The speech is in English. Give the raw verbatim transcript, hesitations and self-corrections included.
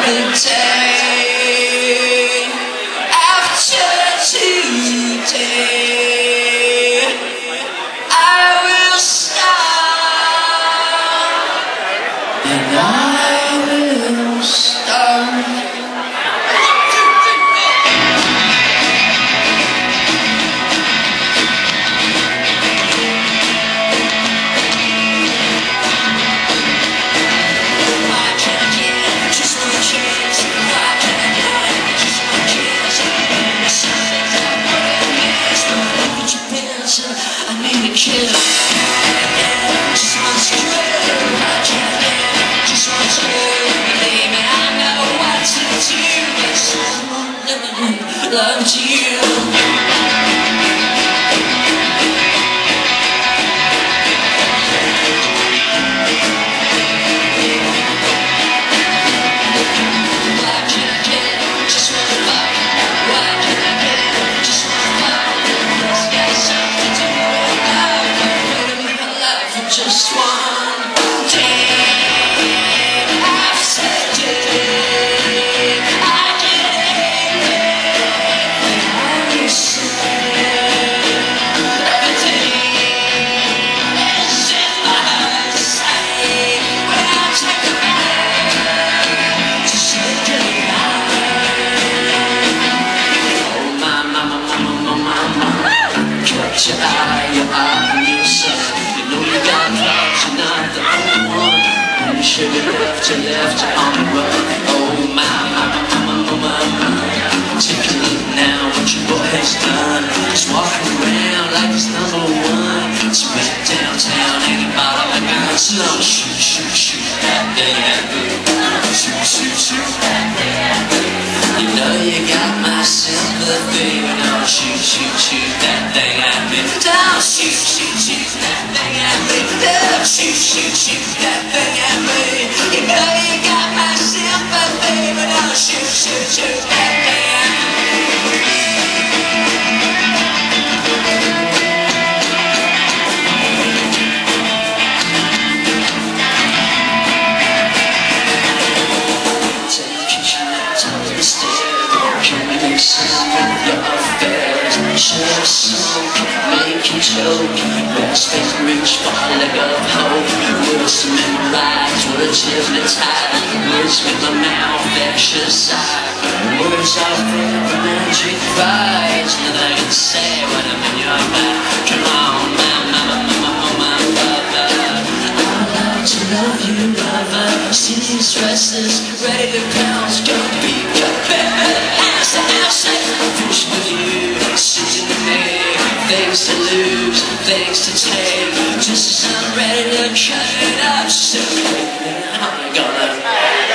the day after today, I will stop, and I will stop. I need a killer, just one straight, just one straight, baby, I know what to do, but someone loved you. Why can't I get just one fuck? Why can't I get just one fuck? It's got something to do with love, but my life for just one day after day. I get anything I say. Everything is in my sight when I take a breath to say goodnight. Oh my mama, mama, mama, mama, catch your eye, your eye on yourself. You know you got flaws, you're not the only one. You should have left, you left, you're on the run. Oh my mama, mama, mama, mama, take a look now what your boy has done. He's walking around like he's number one. So went downtown and he bought all the guns. So I'm shoot, shoot, shoot that thing at me. Shoot, shoot, shoot that thing at me. You know you got my sympathy when I'm shoot, shoot, shoot that thing at me. Don't shoot, shoot, shoot that thing at me. Don't shoot, shoot, shoot that thing at me. You know you got my sympathy when I'm shoot, shoot, shoot that thing at me. Share a song, make you choke. Rest and reach for a leg of hope. Words to memorize, words hypnotize. Words make my mouth exercise. Words are forever magic cries. Nothing I can say when I'm in your mind. Come on, my mama, mama, oh my mother. I love to love you, lover. See these restless, ready to pounce. Gonna be your better. Ass to ass, push with you. Sitting with me, things to lose, things to take. Just as I'm ready to cut it up, so I'm gonna